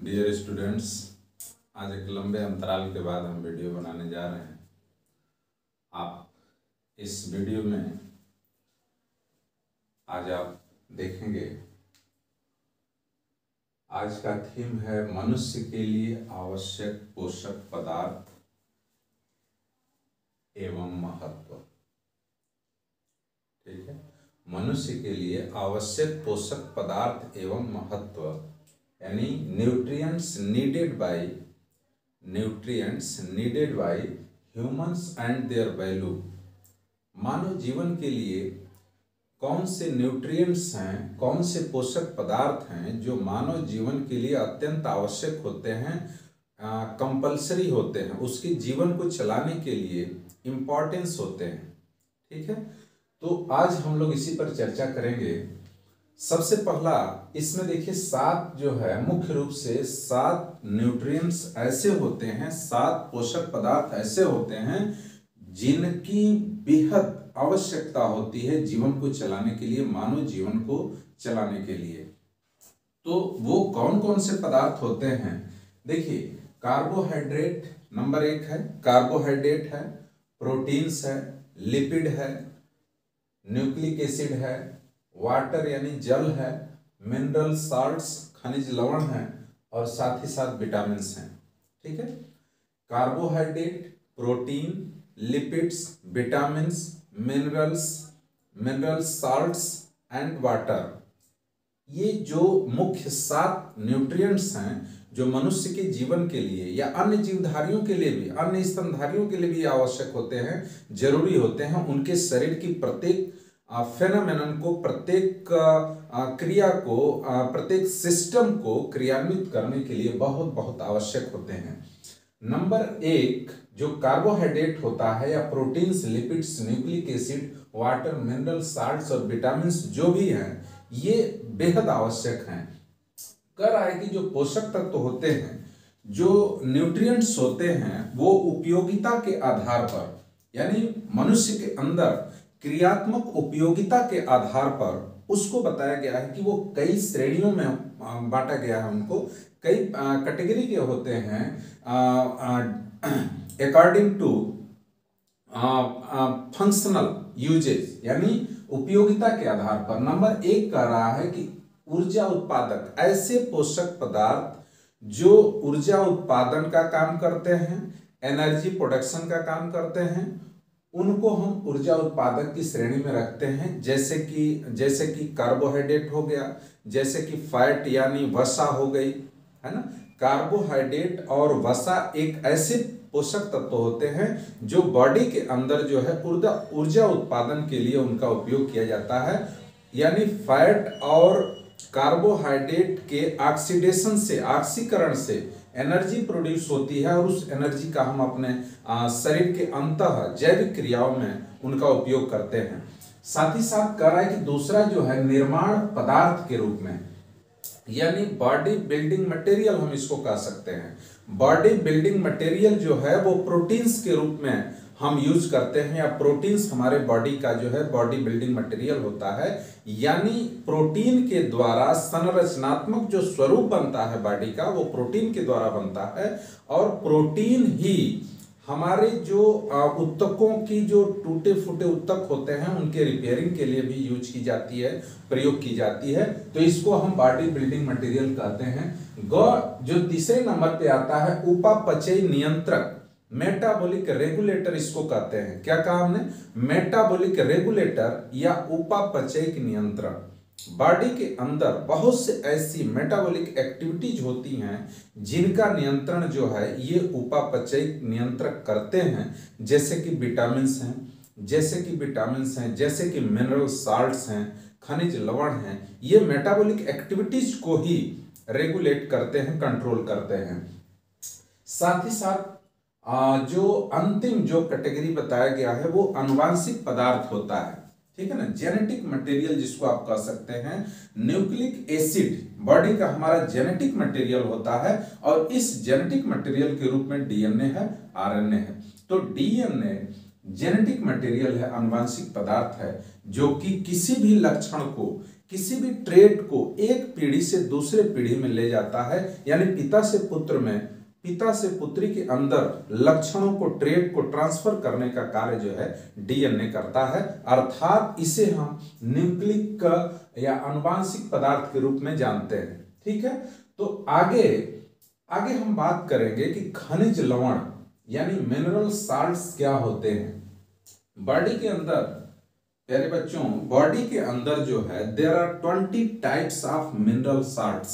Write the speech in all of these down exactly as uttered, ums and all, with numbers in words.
Dear students, आज एक लंबे अंतराल के बाद हम वीडियो बनाने जा रहे हैं। आप इस वीडियो में आज आप देखेंगे, आज का थीम है मनुष्य के लिए आवश्यक पोषक पदार्थ एवं महत्व। ठीक है, मनुष्य के लिए आवश्यक पोषक पदार्थ एवं महत्व, यानी nutrients needed by nutrients needed by humans and their value. मानव जीवन के लिए कौन से न्यूट्रिएंट्स हैं, कौन से पोषक पदार्थ हैं जो मानव जीवन के लिए अत्यंत आवश्यक होते हैं, कंपल्सरी होते हैं, उसके जीवन को चलाने के लिए इम्पॉर्टेंस होते हैं। ठीक है, तो आज हम लोग इसी पर चर्चा करेंगे। सबसे पहला इसमें देखिए, सात जो है मुख्य रूप से सात न्यूट्रिएंट्स ऐसे होते हैं, सात पोषक पदार्थ ऐसे होते हैं जिनकी बेहद आवश्यकता होती है जीवन को चलाने के लिए, मानव जीवन को चलाने के लिए। तो वो कौन कौन से पदार्थ होते हैं? देखिए, कार्बोहाइड्रेट नंबर एक है, कार्बोहाइड्रेट है, प्रोटीन्स है, लिपिड है, न्यूक्लिक एसिड है, वाटर यानी जल है, मिनरल साल्ट्स खनिज लवण है, और साथ ही साथ विटामिन हैं। ठीक है, carbohydrate, protein, lipids, vitamins, minerals mineral salts and water, ये जो मुख्य सात न्यूट्रिएंट्स हैं जो मनुष्य के जीवन के लिए या अन्य जीवधारियों के लिए भी, अन्य स्तनधारियों के लिए भी आवश्यक होते हैं, जरूरी होते हैं। उनके शरीर की प्रत्येक फेनोमेनन को, प्रत्येक क्रिया को, प्रत्येक सिस्टम को क्रियान्वित करने के लिए बहुत बहुत आवश्यक होते हैं। नंबर एक जो कार्बोहाइड्रेट होता है, या proteins, lipids, nucleic acid, water, mineral salts और विटामिन्स जो भी हैं, ये बेहद आवश्यक हैं। कर रहा है कि जो पोषक तत्व तो होते हैं, जो न्यूट्रिएंट्स होते हैं, वो उपयोगिता के आधार पर, यानी मनुष्य के अंदर क्रियात्मक उपयोगिता के आधार पर उसको बताया गया है कि वो कई श्रेणियों में बांटा गया है। उनको कई कैटेगरी के होते हैं अकॉर्डिंग टू फंक्शनल यूजेज, यानी उपयोगिता के आधार पर। नंबर एक कह रहा है कि ऊर्जा उत्पादक, ऐसे पोषक पदार्थ जो ऊर्जा उत्पादन का काम करते हैं, एनर्जी प्रोडक्शन का काम करते हैं, उनको हम ऊर्जा उत्पादक की श्रेणी में रखते हैं। जैसे कि जैसे कि कार्बोहाइड्रेट हो गया, जैसे कि फैट यानी वसा हो गई, है ना। कार्बोहाइड्रेट और वसा एक ऐसे पोषक तत्व होते हैं जो बॉडी के अंदर जो है ऊर्जा ऊर्जा उत्पादन के लिए उनका उपयोग किया जाता है। यानी फैट और कार्बोहाइड्रेट के ऑक्सीडेशन से, ऑक्सीकरण से एनर्जी प्रोड्यूस होती है, और उस एनर्जी का हम अपने शरीर के अंतः जैविक क्रियाओं में उनका उपयोग करते हैं। साथ ही साथ कह रहा है कि दूसरा जो है निर्माण पदार्थ के रूप में, यानी बॉडी बिल्डिंग मटेरियल हम इसको कह सकते हैं। बॉडी बिल्डिंग मटेरियल जो है वो प्रोटीन्स के रूप में हम यूज करते हैं, या प्रोटीन्स हमारे बॉडी का जो है बॉडी बिल्डिंग मटेरियल होता है। यानी प्रोटीन के द्वारा संरचनात्मक जो स्वरूप बनता है बॉडी का, वो प्रोटीन के द्वारा बनता है, और प्रोटीन ही हमारे जो उत्तकों की, जो टूटे फूटे उत्तक होते हैं, उनके रिपेयरिंग के लिए भी यूज की जाती है, प्रयोग की जाती है। तो इसको हम बॉडी बिल्डिंग मटेरियल कहते हैं। गौ जो तीसरे नंबर पे आता है, उपापचय नियंत्रक, मेटाबॉलिक रेगुलेटर इसको कहते हैं। क्या कहा हमने? मेटाबॉलिक रेगुलेटर या उपापचयिक नियंत्रण। बॉडी के अंदर बहुत से ऐसी मेटाबॉलिक एक्टिविटीज होती हैं जिनका नियंत्रण जो है ये उपापचयिक नियंत्रक करते हैं। जैसे कि विटामिन्स हैं, जैसे कि विटामिन्स हैं, जैसे कि मिनरल साल्ट्स हैं, खनिज लवण हैं, ये मेटाबॉलिक एक्टिविटीज को ही रेगुलेट करते हैं, कंट्रोल करते हैं। साथ ही साथ जो अंतिम जो कैटेगरी बताया गया है वो आनुवांशिक पदार्थ होता है। ठीक है ना, जेनेटिक मटेरियल जिसको आप कह सकते हैं। न्यूक्लिक एसिड बॉडी का हमारा जेनेटिक मटेरियल होता है, और इस जेनेटिक मटेरियल के रूप में डीएनए है, आरएनए है। तो डीएनए जेनेटिक मटेरियल है, आनुवंशिक पदार्थ है, जो कि किसी भी लक्षण को, किसी भी ट्रेट को एक पीढ़ी से दूसरे पीढ़ी में ले जाता है। यानी पिता से पुत्र में, पिता से पुत्री के अंदर लक्षणों को, ट्रेट को ट्रांसफर करने का कार्य जो है डीएनए करता है। अर्थात इसे हम न्यूक्लिक या आनुवंशिक पदार्थ के रूप में जानते हैं। ठीक है, तो आगे आगे हम बात करेंगे कि खनिज लवण यानी मिनरल साल्ट्स क्या होते हैं। बॉडी के अंदर, प्यारे बच्चों, बॉडी के अंदर जो है there are twenty types of mineral salts,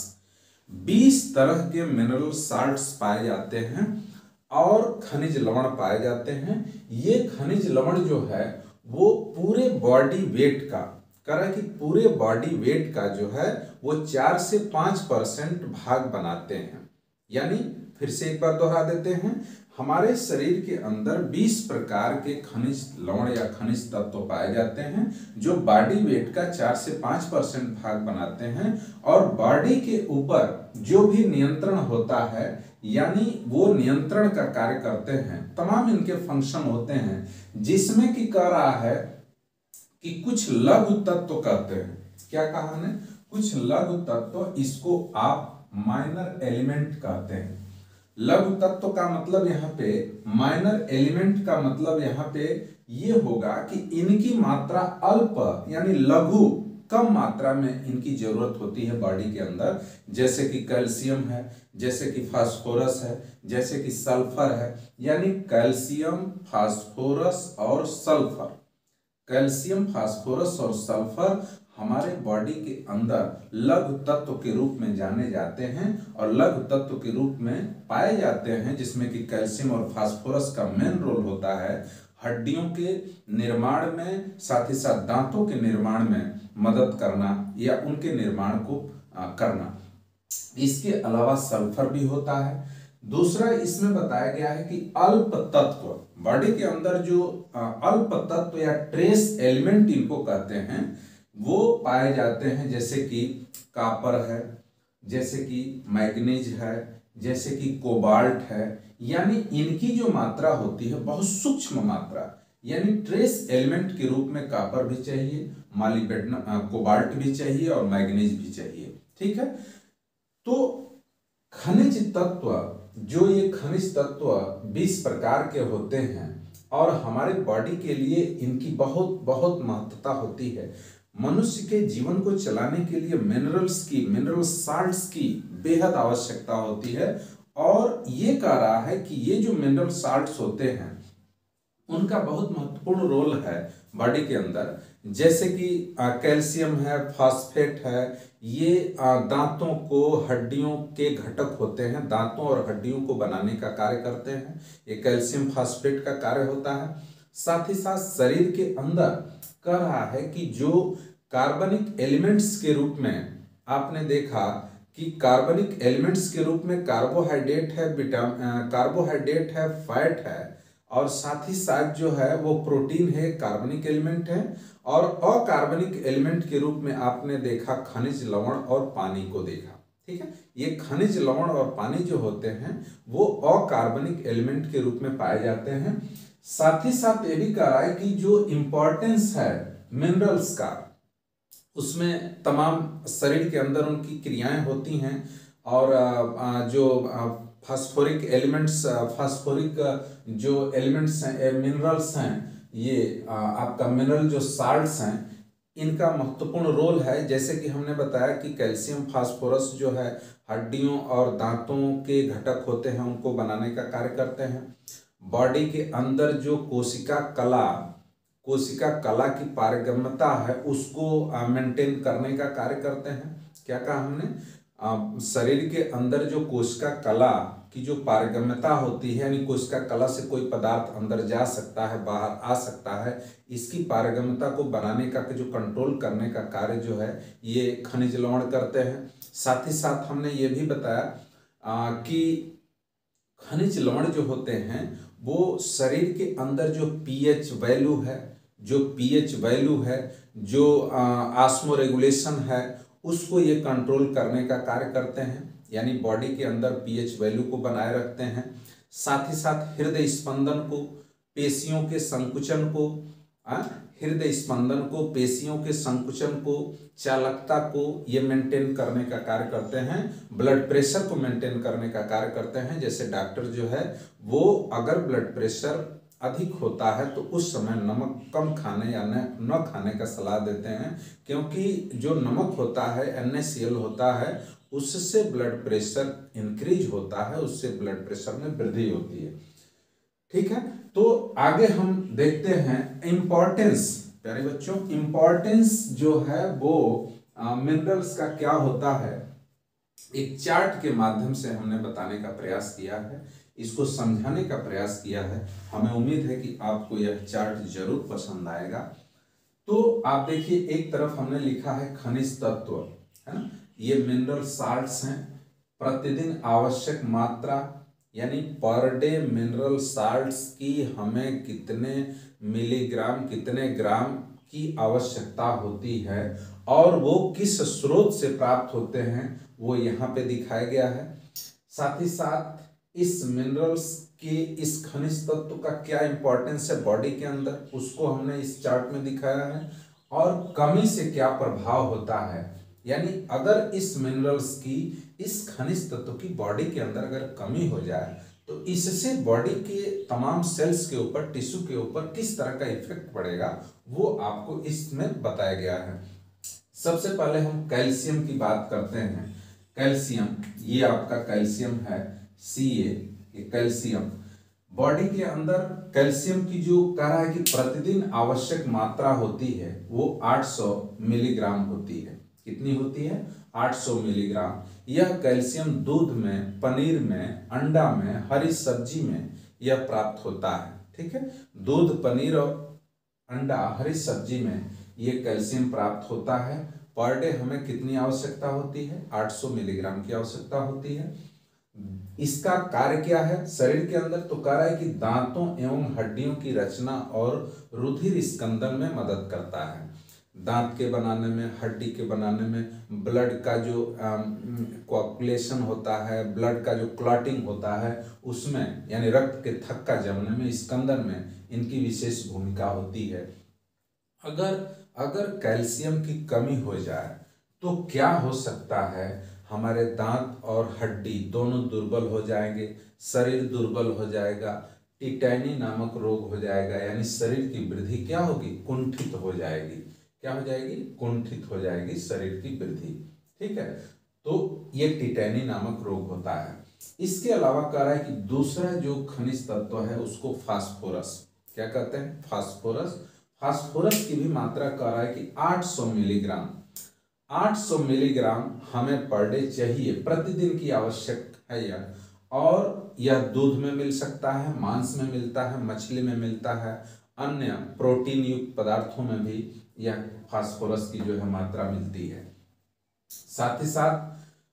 बीस तरह के मिनरल साल्ट्स पाए जाते हैं और खनिज लवण पाए जाते हैं। ये खनिज लवण जो है वो पूरे बॉडी वेट का, करें कि पूरे बॉडी वेट का जो है वो चार से पांच परसेंट भाग बनाते हैं। यानी फिर से एक बार दोहरा देते हैं, हमारे शरीर के अंदर बीस प्रकार के खनिज लवण या खनिज तत्व पाए जाते हैं जो बॉडी वेट का चार से पांच परसेंट भाग बनाते हैं। और बॉडी के ऊपर जो भी नियंत्रण होता है, यानी वो नियंत्रण का कार्य करते हैं, तमाम इनके फंक्शन होते हैं, जिसमें कि कह रहा है कि कुछ लघु तत्व कहते हैं। क्या कहा हमने? कुछ लघु तत्व, इसको आप माइनर एलिमेंट कहते हैं। लघु तत्व का मतलब यहाँ पे, माइनर एलिमेंट का मतलब यहाँ पे ये होगा कि इनकी मात्रा अल्प यानी लघु, कम मात्रा में इनकी जरूरत होती है बॉडी के अंदर। जैसे कि कैल्शियम है, जैसे कि फास्फोरस है, जैसे कि सल्फर है। यानी कैल्शियम, फास्फोरस और सल्फर, कैल्शियम, फास्फोरस और सल्फर हमारे बॉडी के अंदर लघु तत्व के रूप में जाने जाते हैं और लघु तत्व के रूप में पाए जाते हैं, जिसमें कि कैल्शियम और फास्फोरस का मेन रोल होता है हड्डियों के निर्माण में, साथ ही साथ दांतों के निर्माण में मदद करना या उनके निर्माण को करना। इसके अलावा सल्फर भी होता है। दूसरा इसमें बताया गया है कि अल्प तत्व, बॉडी के अंदर जो अल्प तत्व या ट्रेस एलिमेंट इनको कहते हैं, वो पाए जाते हैं। जैसे कि कॉपर है, जैसे कि मैग्नीज है, जैसे कि कोबाल्ट है। यानी इनकी जो मात्रा होती है बहुत सूक्ष्म मात्रा, यानी ट्रेस एलिमेंट के रूप में कॉपर भी चाहिए, मॉलिब्डेनम, कोबाल्ट भी चाहिए और मैग्नीज भी चाहिए। ठीक है, तो खनिज तत्व, जो ये खनिज तत्व बीस प्रकार के होते हैं और हमारे बॉडी के लिए इनकी बहुत बहुत महत्वता होती है। मनुष्य के जीवन को चलाने के लिए मिनरल्स की, मिनरल साल्ट्स की बेहद आवश्यकता होती है। और ये कह रहा है कि ये जो मिनरल साल्ट्स होते हैं उनका बहुत महत्वपूर्ण रोल है बॉडी के अंदर। जैसे कि कैल्शियम है, फास्फेट है, ये आ, दांतों को, हड्डियों के घटक होते हैं, दांतों और हड्डियों को बनाने का कार्य करते हैं। ये कैल्शियम फास्फेट का कार्य होता है। साथ ही साथ शरीर के अंदर कह रहा है कि जो कार्बनिक एलिमेंट्स के रूप में आपने देखा कि कार्बनिक एलिमेंट्स के रूप में कार्बोहाइड्रेट है, विटामिन कार्बोहाइड्रेट है, फैट है और साथ ही साथ जो है वो प्रोटीन है, कार्बनिक एलिमेंट है। और अकार्बनिक एलिमेंट के रूप में आपने देखा खनिज लवण और पानी को देखा। ठीक है, ये खनिज लवण और पानी जो होते हैं वो अकार्बनिक एलिमेंट के रूप में पाए जाते हैं। साथ ही साथ ये भी कह रहा है कि जो इम्पोर्टेंस है मिनरल्स का, उसमें तमाम शरीर के अंदर उनकी क्रियाएं होती हैं। और जो फास्फोरिक एलिमेंट्स, फास्फोरिक जो एलिमेंट्स हैं, मिनरल्स हैं, ये आपका मिनरल जो साल्ट्स हैं, इनका महत्वपूर्ण रोल है। जैसे कि हमने बताया कि कैल्शियम, फास्फोरस जो है हड्डियों और दांतों के घटक होते हैं, उनको बनाने का कार्य करते हैं। बॉडी के अंदर जो कोशिका कला, कोशिका कला की पारगम्यता है, उसको मेंटेन करने का कार्य करते हैं। क्या कहा हमने? शरीर के अंदर जो कोशिका कला की जो पारगम्यता होती है, यानी कोशिका कला से कोई पदार्थ अंदर जा सकता है, बाहर आ सकता है, इसकी पारगम्यता को बनाने का, जो कंट्रोल करने का कार्य जो है ये खनिज लवण करते हैं। साथ ही साथ हमने ये भी बताया कि खनिज लवण जो होते हैं वो शरीर के अंदर जो पीएच वैल्यू है, जो पीएच वैल्यू है, जो ऑस्मो रेगुलेशन है, उसको ये कंट्रोल करने का कार्य करते हैं। यानी बॉडी के अंदर पीएच वैल्यू को बनाए रखते हैं। साथ ही साथ हृदय स्पंदन को पेशियों के संकुचन को, हृदय स्पंदन को, पेशियों के संकुचन को, चालकता को ये मेंटेन करने का कार्य करते हैं, ब्लड प्रेशर को मेंटेन करने का कार्य करते हैं। जैसे डॉक्टर जो है वो अगर ब्लड प्रेशर अधिक होता है तो उस समय नमक कम खाने या न न खाने का सलाह देते हैं, क्योंकि जो नमक होता है एन ए सी एल होता है उससे ब्लड प्रेशर इंक्रीज होता है, उससे ब्लड प्रेशर में वृद्धि होती है। ठीक है, तो आगे हम देखते हैं इम्पोर्टेंस। प्यारे बच्चों, इम्पोर्टेंस जो है वो मिनरल्स का क्या होता है, एक चार्ट के माध्यम से हमने बताने का प्रयास किया है, इसको समझाने का प्रयास किया है। हमें उम्मीद है कि आपको यह चार्ट जरूर पसंद आएगा। तो आप देखिए, एक तरफ हमने लिखा है खनिज तत्व, है ना, ये मिनरल साल्ट्स हैं, प्रतिदिन आवश्यक मात्रा यानी पर डे मिनरल साल्ट्स की हमें कितने मिलीग्राम कितने ग्राम की आवश्यकता होती है और वो किस स्रोत से प्राप्त होते हैं वो यहाँ पे दिखाया गया है। साथ ही साथ इस मिनरल्स के इस खनिज तत्व का क्या इंपॉर्टेंस है बॉडी के अंदर, उसको हमने इस चार्ट में दिखाया है, और कमी से क्या प्रभाव होता है, यानी अगर इस मिनरल्स की इस खनिज तत्व की बॉडी के अंदर अगर कमी हो जाए तो इससे बॉडी के तमाम सेल्स के ऊपर, टिश्यू के ऊपर किस तरह का इफेक्ट पड़ेगा वो आपको इसमें बताया गया है। सबसे पहले हम कैल्शियम की बात करते हैं। कैल्शियम, ये आपका कैल्शियम है, सी ए, ये कैल्शियम बॉडी के अंदर कैल्शियम की जो कह रहा है कि प्रतिदिन आवश्यक मात्रा होती है वो आठ सौ मिलीग्राम होती है। कितनी होती है? आठ सौ मिलीग्राम। यह कैल्शियम दूध में, पनीर में, अंडा में, हरी सब्जी में यह प्राप्त होता है। ठीक है, दूध, पनीर और अंडा, हरी सब्जी में ये कैल्शियम प्राप्त होता है। पर डे हमें कितनी आवश्यकता होती है? आठ सौ मिलीग्राम की आवश्यकता होती है। इसका कार्य क्या है शरीर के अंदर? तो कह रहा है कि दांतों एवं हड्डियों की रचना और रुधिर स्कंदन में मदद करता है। दांत के बनाने में, हड्डी के बनाने में, ब्लड का जो कोआगुलेशन होता है, ब्लड का जो क्लॉटिंग होता है उसमें, यानी रक्त के थक्का जमने में, स्कंदन में इनकी विशेष भूमिका होती है। अगर अगर कैल्शियम की कमी हो जाए तो क्या हो सकता है? हमारे दांत और हड्डी दोनों दुर्बल हो जाएंगे, शरीर दुर्बल हो जाएगा, टिटैनी नामक रोग हो जाएगा, यानी शरीर की वृद्धि क्या होगी? कुंठित हो जाएगी। क्या हो जाएगी? कुंठित हो जाएगी शरीर की वृद्धि। ठीक है, तो ये टिटैनी नामक रोग होता है। इसके अलावा कह रहा है कि दूसरा जो खनिज तत्व है उसको फास्फोरस, क्या कहते हैं? फास्फोरस। फास्फोरस की भी मात्रा कह रहा है कि आठ सौ मिलीग्राम आठ सौ मिलीग्राम हमें पर डे चाहिए, प्रतिदिन की आवश्यक है यह। और यह दूध में मिल सकता है, मांस में मिलता है, मछली में मिलता है, अन्य प्रोटीन युक्त पदार्थों में भी यह फास्फोरस की जो है मात्रा मिलती है। साथ ही साथ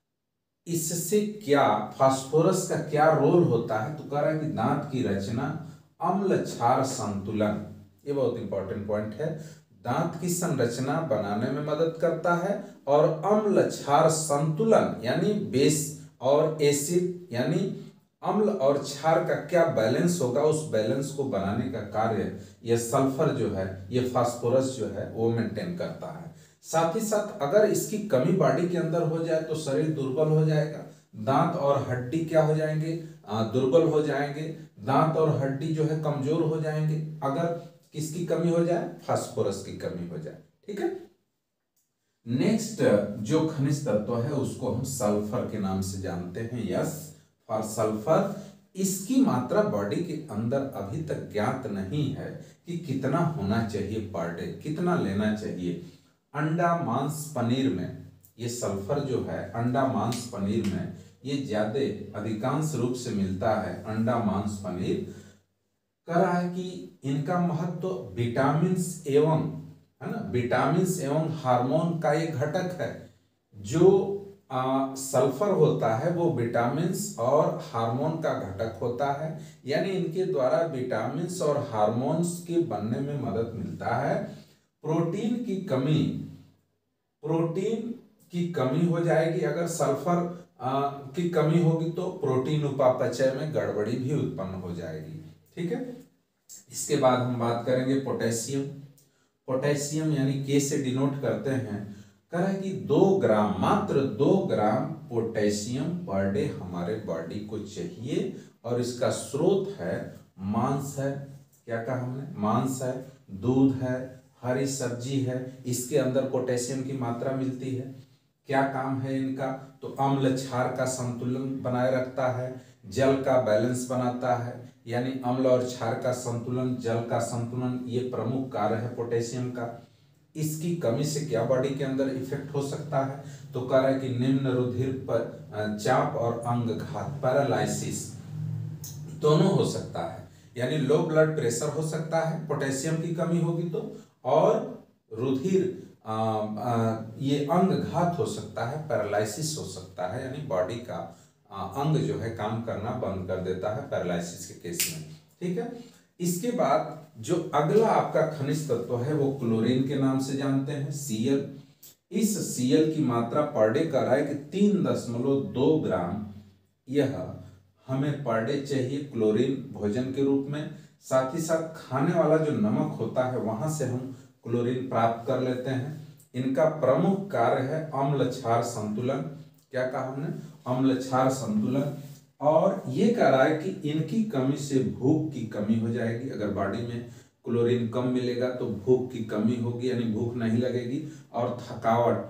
इससे क्या, फास्फोरस का क्या रोल होता है? तो कह रहा है कि दांत की रचना, अम्ल क्षार संतुलन, ये बहुत इंपॉर्टेंट पॉइंट है। दांत की संरचना बनाने में मदद करता है और अम्ल क्षार संतुलन यानी बेस और एसिड यानी अम्ल और क्षार का क्या बैलेंस होगा, उस बैलेंस को बनाने का कार्य यह सल्फर जो है, ये फास्फोरस जो है वो मेंटेन करता है। साथ ही साथ अगर इसकी कमी बॉडी के अंदर हो जाए तो शरीर दुर्बल हो जाएगा, दांत और हड्डी क्या हो जाएंगे? दुर्बल हो जाएंगे, दांत और हड्डी जो है कमजोर हो जाएंगे अगर किसकी कमी हो जाए? फास्फोरस की कमी हो जाए। ठीक है, नेक्स्ट जो खनिज तत्व है उसको हम सल्फर के नाम से जानते हैं। Yes, for sulphur. इसकी मात्रा बॉडी के अंदर अभी तक ज्ञात नहीं है कि कितना होना चाहिए पर डे, कितना लेना चाहिए। अंडा, मांस, पनीर में ये सल्फर जो है अंडा, मांस, पनीर में ये ज्यादा अधिकांश रूप से मिलता है। अंडा, मांस, पनीर कह रहा है कि इनका महत्व विटामिन्स एवं, है ना, विटामिन्स एवं हार्मोन का एक घटक है। जो आ, सल्फर होता है वो विटामिन्स और हार्मोन का घटक होता है, यानी इनके द्वारा विटामिन्स और हार्मोन्स के बनने में मदद मिलता है। प्रोटीन की कमी, प्रोटीन की कमी हो जाएगी अगर सल्फर आ, की कमी होगी तो प्रोटीन उपापचय में गड़बड़ी भी उत्पन्न हो जाएगी। ठीक है, इसके बाद हम बात करेंगे पोटेशियम। पोटेशियम यानी के से डिनोट करते हैं, कह रहा है कि दो ग्राम, मात्र दो ग्राम पोटेशियम पर डे हमारे बॉडी को चाहिए, और इसका स्रोत है मांस है। क्या कहा हमने? मांस है, दूध है, हरी सब्जी है, इसके अंदर पोटेशियम की मात्रा मिलती है। क्या काम है इनका? तो अम्ल क्षार का संतुलन बनाए रखता है, जल का बैलेंस बनाता है, यानी अम्ल और क्षार का संतुलन, जल का संतुलन, ये प्रमुख कार्य है पोटेशियम का। इसकी कमी से क्या बॉडी के अंदर इफेक्ट हो सकता है? तो कह रहा है कि निम्न रुधिर पर चाप और अंगघात, पैरालाइसिस दोनों हो सकता है, यानी लो ब्लड प्रेशर हो सकता है पोटेशियम की कमी होगी तो, और रुधिर आ, आ, ये अंगघात हो सकता है, पैरालाइसिस हो सकता है, यानी बॉडी का आ, अंग जो है काम करना बंद कर देता है पैरालाइसिस के केस में। ठीक है। इसके बाद जो अगला आपका खनिज तत्व है वो क्लोरीन के नाम से जानते हैं, सीएल। इस सीएल की मात्रा पर डे कर रहा है कि तीन दशमलव दो ग्राम यह हमें पर डे चाहिए क्लोरीन भोजन के रूप में। साथ ही साथ खाने वाला जो नमक होता है वहां से हम क्लोरीन प्राप्त कर लेते हैं। इनका प्रमुख कार्य है अम्ल क्षार संतुलन। क्या कहा हमने? अम्ल क्षार संतुलन। और ये कह रहा है कि इनकी कमी से भूख की कमी हो जाएगी। अगर बॉडी में क्लोरीन कम मिलेगा तो भूख की कमी होगी, यानी भूख नहीं लगेगी, और थकावट,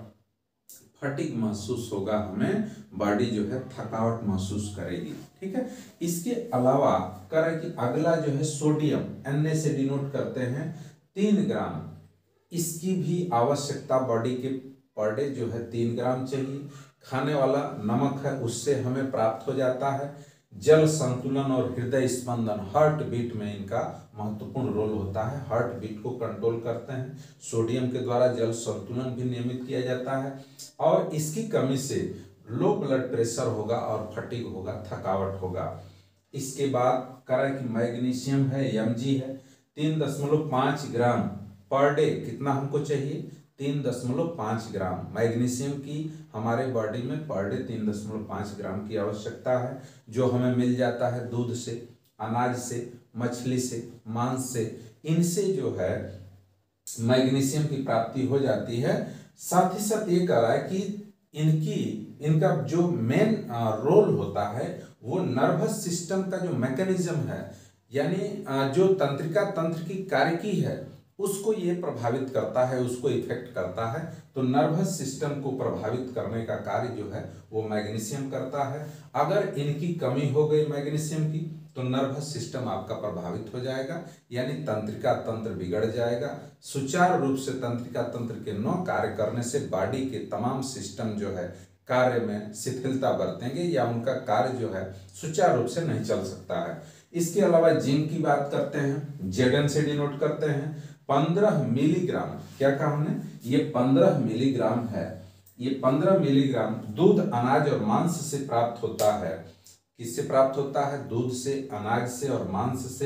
फटीग महसूस होगा, हमें बॉडी जो है थकावट महसूस करेगी। ठीक है। इसके अलावा कह रहा है कि अगला जो है सोडियम, एन से डिनोट करते हैं, तीन ग्राम, इसकी भी आवश्यकता बॉडी के पर डे जो है तीन ग्राम चाहिए। खाने वाला नमक है उससे हमें प्राप्त हो जाता है। जल संतुलन और हृदय स्पंदन, हार्ट बीट में इनका महत्वपूर्ण रोल होता है, हार्ट बीट को कंट्रोल करते हैं। सोडियम के द्वारा जल संतुलन भी नियमित किया जाता है, और इसकी कमी से लो ब्लड प्रेशर होगा और फटीग होगा, थकावट होगा। इसके बाद कह रहा है कि मैग्नीशियम है, एमजी है, तीन दशमलव पाँच ग्राम पर डे कितना हमको चाहिए? तीन दशमलव पाँच ग्राम मैग्नीशियम की हमारे बॉडी में पर डे तीन दशमलव पाँच ग्राम की आवश्यकता है, जो हमें मिल जाता है दूध से, अनाज से, मछली से, मांस से। इनसे जो है मैग्नीशियम की प्राप्ति हो जाती है। साथ ही साथ ये कह रहा है कि इनकी इनका जो मेन रोल होता है वो नर्वस सिस्टम का जो मैकेनिज्म है, यानी जो तंत्रिका तंत्र की कार्यकी है उसको ये प्रभावित करता है, उसको इफेक्ट करता है। तो नर्वस सिस्टम को प्रभावित करने का कार्य जो है वो मैग्नीशियम करता है। अगर इनकी कमी हो गई मैग्नीशियम की तो नर्वस सिस्टम आपका प्रभावित हो जाएगा, यानी तंत्रिका तंत्र बिगड़ जाएगा। सुचारू रूप से तंत्रिका तंत्र के न कार्य करने से बॉडी के तमाम सिस्टम जो है कार्य में शिथिलता बरतेंगे, या उनका कार्य जो है सुचारू रूप से नहीं चल सकता है। इसके अलावा जिंक की बात करते हैं, जेडन से डिनोट करते हैं, पंद्रह मिलीग्राम। क्या कहा हमने? ये पंद्रह मिलीग्राम है। ये पंद्रह मिलीग्राम दूध, अनाज और मांस से प्राप्त होता है। किससे प्राप्त होता है? दूध से, अनाज से और मांस से।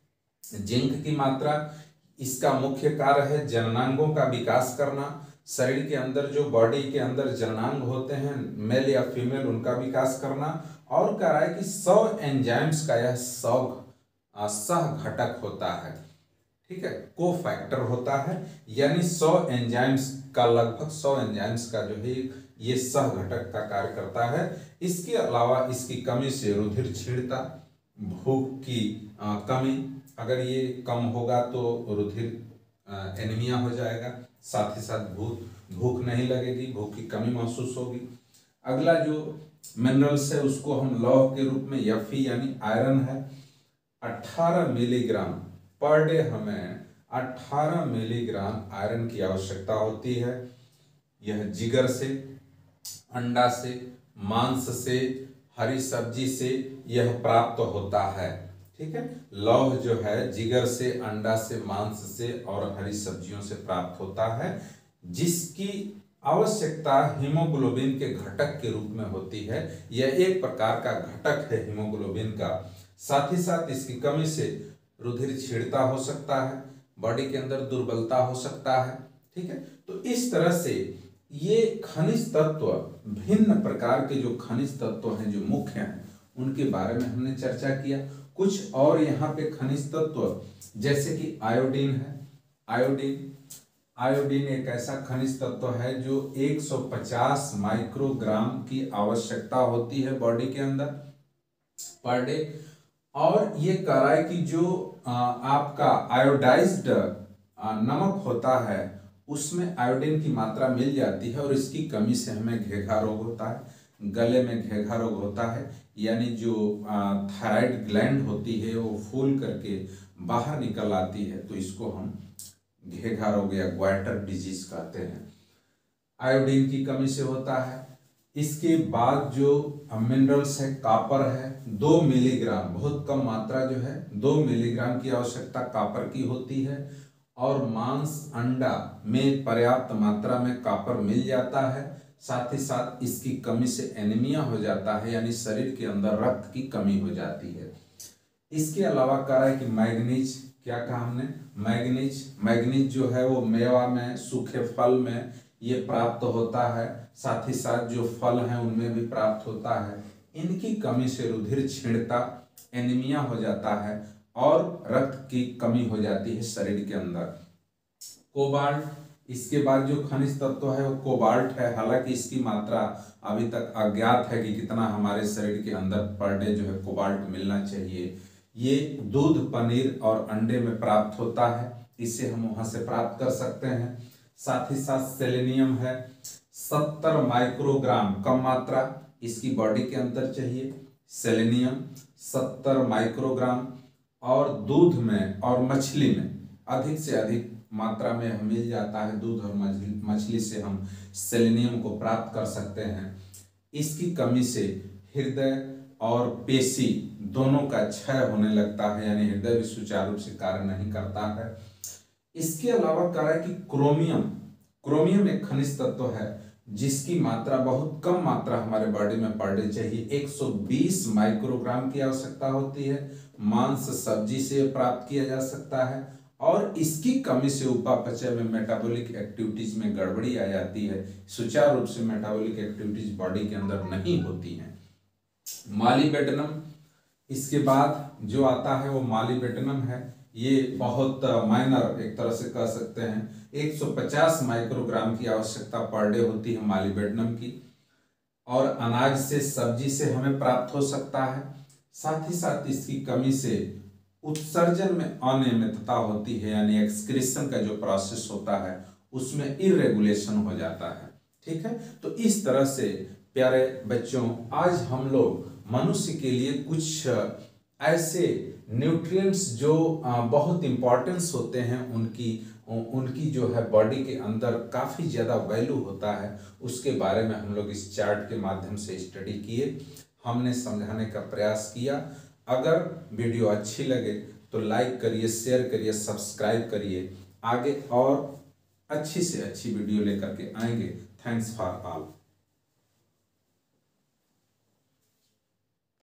जिंक की मात्रा, इसका मुख्य कार्य है जननांगों का विकास करना। शरीर के अंदर जो बॉडी के अंदर जननांग होते हैं, मेल या फीमेल, उनका विकास करना। और कह रहा है कि सौ एंजाइम्स का यह सौ सह घटक होता है। ठीक है, को फैक्टर होता है, यानी सौ एंजाइम्स का, लगभग सौ एंजाइम्स का जो है ये सह घटक का कार्य करता है। इसके अलावा इसकी कमी से रुधिर क्षीणता, भूख की आ, कमी, अगर ये कम होगा तो रुधिर एनीमिया हो जाएगा। साथ ही साथ भूख भूख नहीं लगेगी, भूख की कमी महसूस होगी। अगला जो मिनरल्स है उसको हम लौह के रूप में, एफी यानी आयरन है, अठारह मिलीग्राम पर डे हमें अठारह मिलीग्राम आयरन की आवश्यकता होती है। यह जिगर से, अंडा से, मांस से, हरी सब्जी से यह प्राप्त होता है। ठीक है, लौह जो है जिगर से, अंडा से, मांस से और हरी सब्जियों से प्राप्त होता है, जिसकी आवश्यकता हीमोग्लोबिन के घटक के रूप में होती है। यह एक प्रकार का घटक है हीमोग्लोबिन का। साथ ही साथ इसकी कमी से रुधिर क्षीणता हो सकता है, बॉडी के अंदर दुर्बलता हो सकता है। ठीक है, तो इस तरह से ये खनिज तत्व, भिन्न प्रकार के जो खनिज तत्व हैं जो मुख्य हैं, उनके बारे में हमने चर्चा किया। कुछ और यहाँ पे खनिज तत्व जैसे कि आयोडीन है। आयोडीन आयोडीन एक ऐसा खनिज तत्व है जो एक सौ पचास माइक्रोग्राम की आवश्यकता होती है बॉडी के अंदर पर डे। और ये कह रहा है कि जो आ, आपका आयोडाइज्ड नमक होता है उसमें आयोडीन की मात्रा मिल जाती है और इसकी कमी से हमें घेघा रोग होता है, गले में घेघा रोग होता है, यानी जो थायराइड ग्लैंड होती है वो फूल करके बाहर निकल आती है, तो इसको हम घेघा रोग या ग्वाइटर डिजीज कहते हैं। आयोडीन की कमी से होता है। इसके बाद जो मिनरल्स है, कापर है, दो मिलीग्राम, बहुत कम मात्रा जो है, दो मिलीग्राम की आवश्यकता कापर की होती है। और मांस अंडा में पर्याप्त मात्रा में कापर मिल जाता है। साथ ही साथ इसकी कमी से एनीमिया हो जाता है, यानी शरीर के अंदर रक्त की कमी हो जाती है। इसके अलावा कह रहा है कि मैग्नीज, क्या कहा हमने, मैग्नीज मैग्नीज जो है वो मेवा में, सूखे फल में ये प्राप्त होता है। साथ ही साथ जो फल हैं उनमें भी प्राप्त होता है। इनकी कमी से रुधिर क्षीणता, एनीमिया हो जाता है और रक्त की कमी हो जाती है शरीर के अंदर। कोबाल्ट, इसके बाद जो खनिज तत्व है वो कोबाल्ट है। हालांकि इसकी मात्रा अभी तक अज्ञात है कि कितना हमारे शरीर के अंदर पर डे जो है कोबाल्ट मिलना चाहिए। ये दूध, पनीर और अंडे में प्राप्त होता है, इसे हम वहां से प्राप्त कर सकते हैं। साथ ही साथ सेलेनियम है, सत्तर माइक्रोग्राम, कम मात्रा इसकी बॉडी के अंदर चाहिए। सेलेनियम सत्तर माइक्रोग्राम, और दूध में और मछली में अधिक से अधिक मात्रा में मिल जाता है। दूध और मछली मछली से हम सेलेनियम को प्राप्त कर सकते हैं। इसकी कमी से हृदय और पेशी दोनों का क्षय होने लगता है, यानी हृदय भी सुचारू रूप से कार्य नहीं करता है। इसके अलावा कह रहा है कि क्रोमियम क्रोमियम एक खनिज तत्व है जिसकी मात्रा बहुत कम मात्रा हमारे बॉडी में पर डे चाहिए। एक सौ बीस माइक्रोग्राम की आवश्यकता होती है। मांस, सब्जी से प्राप्त किया जा सकता है और इसकी कमी से उपापचय में, मेटाबॉलिक एक्टिविटीज में गड़बड़ी आ जाती है। सुचारू रूप से मेटाबॉलिक एक्टिविटीज बॉडी के अंदर नहीं होती हैं। मॉलिबेडनम, इसके बाद जो आता है वो मॉलिबेडनम है। ये बहुत माइनर एक तरह से कह सकते हैं। एक सौ पचास माइक्रोग्राम की आवश्यकता पर डे होती है मॉलिबेडनम की, और अनाज से, सब्जी से हमें प्राप्त हो सकता है। साथ ही साथ इसकी कमी से उत्सर्जन में अनियमितता होती है, यानी एक्सक्रीशन का जो प्रोसेस होता है उसमें इरेगुलेशन हो जाता है। ठीक है, तो इस तरह से प्यारे बच्चों, आज हम लोग मनुष्य के लिए कुछ ऐसे न्यूट्रिएंट्स जो बहुत इंपॉर्टेंस होते हैं, उनकी उनकी जो है बॉडी के अंदर काफ़ी ज़्यादा वैल्यू होता है, उसके बारे में हम लोग इस चार्ट के माध्यम से स्टडी किए, हमने समझाने का प्रयास किया। अगर वीडियो अच्छी लगे तो लाइक करिए, शेयर करिए, सब्सक्राइब करिए। आगे और अच्छी से अच्छी वीडियो लेकर के आएंगे। Thanks for all.